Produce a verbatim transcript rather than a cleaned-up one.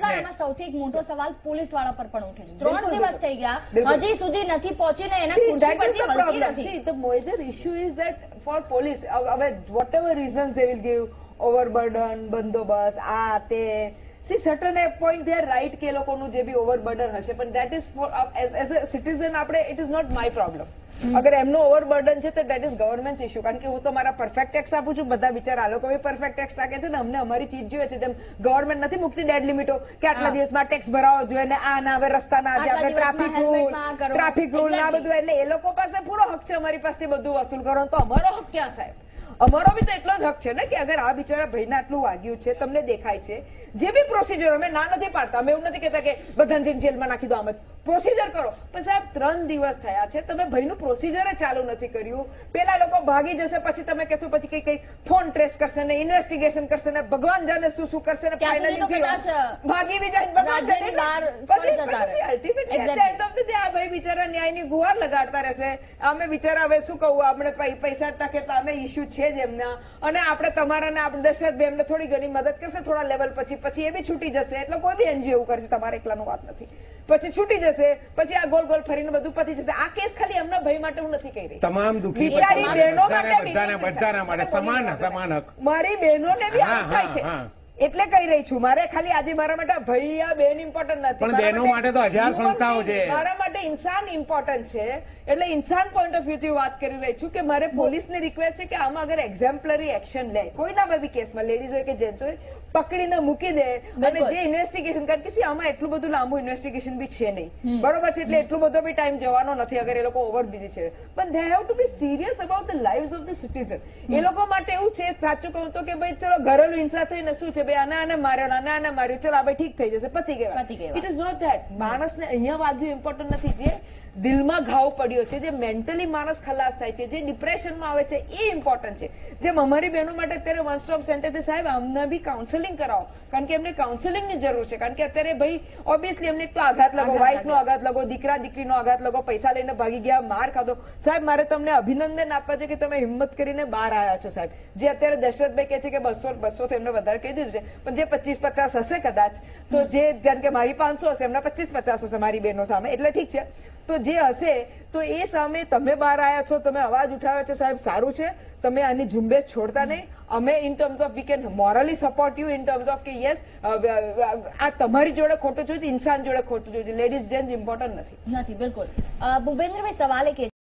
આમાં સૌથી એક મોટો સવાલ પોલીસ વાળા પર પણ ઉઠે છે. ત્રણ દિવસ થઈ ગયા, હજી સુધી નથી પહોંચીને એના ખુરશી પરથી હલતી નથી. See, the major issue is that for police, હવે whatever reasons they will give, overburden, બંદોબસ્ત, આ તે, see certain point they are right કે લોકોનું જે બી ઓવરબર્ડન હશે, પણ that is for as, as a citizen આપણે it is not my problem. અગર એમનો ઓવરબર્ડન છે તો that is government's issue, કારણ કે હું તો મારા પરફેક્ટ ટેક્સ આપું છું, બધા બિચારા આ લોકો બી પરફેક્ટ ટેક્સ નાખે છે ને અમને અમારી ચીજ જોઈએ છે. તેમ ગવર્મેન્ટ નથી મુકતી ડેડ લિમિટો કે આટલા દિવસમાં ટેક્સ ભરાવો જોઈએ ને આ ના આવે રસ્તા ના આજે આપણે ટ્રાફિક રૂલ ટ્રાફિક રૂલ ના બધું, એટલે એ લોકો પાસે પૂરો હક છે અમારી પાસેથી બધું વસૂલ કરવાનો. તો અમારો હક ક્યાં સાહેબ? અમારો બી તો એટલો જ હક છે ને કે અગર આ બિચારા ભાઈને આટલું વાગ્યું છે, તમને દેખાય છે, જે બી પ્રોસિજર અમે ના નથી પાડતા, અમે એવું નથી કહેતા કે બધાને જેલમાં નાખી દો, આમ જ પ્રોસિજર કરો. પણ સાહેબ ત્રણ દિવસ થયા છે, તમે ભાઈનું પ્રોસિજર ચાલુ નથી કર્યું. પેલા લોકો ભાગી જશે, પછી તમે કહેશો પછી કઈ કઈ ફોન ટ્રેસ કરશે ને ઇન્વેસ્ટિગેશન કરશે ને ભગવાન જાણે શું શું કરશે ને ફાઇનલી ભાગી બી જાય ભગવાન જાણે. પછી ultimately at the end of the day આ ભાઈ બિચારા ન્યાયની ગુહાર લગાડતા રહેશે. અમે બિચારા હવે શું કહું, આપણે પૈસા કેટલા અમે ઇસ્યુ છે જ એમના, અને આપણે તમારા ને આપણે દશરથભાઈ એમને થોડી ઘણી મદદ કરશે થોડા લેવલ પછી, પછી એ બી છૂટી જશે. એટલે કોઈ બી એનજીઓ એવું કરશે, તમારે એકલાનું વાત નથી, પછી છૂટી જશે, પછી આ ગોલ ગોલ ફરીને બધું પતી જશે. આ કેસ ખાલી એમના ભાઈ માટે હું નથી કહી રહી, તમામ દુઃખી બિચારી બહેનો માટે, બધાના માટે સમાન સમાન હક મારી બહેનોને બી હક થાય છે એટલે કહી રહી છું. મારે ખાલી આજે મારા માટે ભૈયા બેન ઇમ્પોર્ટન્ટ નથી, પણ બહેનો માટે તો હજાર સંસ્થાઓ છે. મારા માટે ઇન્સાન ઇમ્પોર્ટન્ટ છે. એટલે ઇન્સાન પોઈન્ટ ઓફ વ્યૂ થી વાત કરી રહી છું કે મારે પોલીસને રિક્વેસ્ટ છે કે આમાં અગર એક્ઝેમ્પલરી એક્શન લે, કોઈના બી કેસમાં, લેડીઝ હોય કે જેન્ટ્સ હોય, પકડીને મૂકી દે અને જે ઇન્વેસ્ટિગેશન, કારણ કે આમાં એટલું બધું લાંબુ ઇન્વેસ્ટિગેશન બી છે નહીં, બરોબર છે, એટલે એટલું બધો બી ટાઈમ જવાનો નથી અગર એ લોકો ઓવર બિઝી છે. પણ they have to be serious about the lives of the citizen. એ લોકો માટે એવું છે, સાચું કહું તો, કે ભાઈ ચલો ઘરેલું હિંસા થઈને શું છે, ભાઈ આને આને માર્યો આને આને માર્યો, ચલો આ ભાઈ ઠીક થઈ જશે, પતી ગયા. It is not that. માણસને અહીંયા વાગ્યું ઇમ્પોર્ટન્ટ નથી, જે દિલમાં ઘાવ પડ્યો છે, જે મેન્ટલી માણસ ખલાસ થાય છે, જે ડિપ્રેશનમાં આવે છે, એ ઇમ્પોર્ટન્ટ છે. જેમ અમારી બહેનો માટે અત્યારે વન સ્ટોપ સેન્ટર છે સાહેબ, અમને બી કાઉન્સેલિંગ કરાવો, કારણ કે એમને કાઉન્સેલિંગની જરૂર છે. કારણ કે અત્યારે ભાઈ ઓબ્વિયસલી એમને એક તો આઘાત લાગો, વાઇફ નો આઘાત લાગો, દીકરા દીકરીનો આઘાત લાગો, પૈસા લઈને ભાગી ગયા, માર ખાધો. સાહેબ મારે તમને અભિનંદન આપવા છે કે તમે હિંમત કરીને બહાર આવ્યા છો સાહેબ. જે અત્યારે દશરથભાઈ કહે છે કે બસો બસો તો એમને વધારે કહી દીધું છે, પણ જે પચીસ પચાસ હશે કદાચ, તો જે જેમ કે મારી પાંચસો હશે, એમના પચીસ પચાસ હશે મારી બહેનો સામે, એટલે ઠીક છે. તો જે હશે તો એ સામે તમે બહાર આવ્યા છો, તમે અવાજ ઉઠાવ્યો છે સાહેબ, સારું છે. તમે આની ઝુંબેશ છોડતા નહીં. અમે in terms of we can morally support you in terms of કે યસ આ તમારી જોડે ખોટું જોયું, ઇન્સાન જોડે ખોટું જોયું, લેડીઝ જેન્ટ્સ ઇમ્પોર્ટન્ટ નથી. નથી બિલકુલ. ભૂપેન્દ્રભાઈ સવાલ એ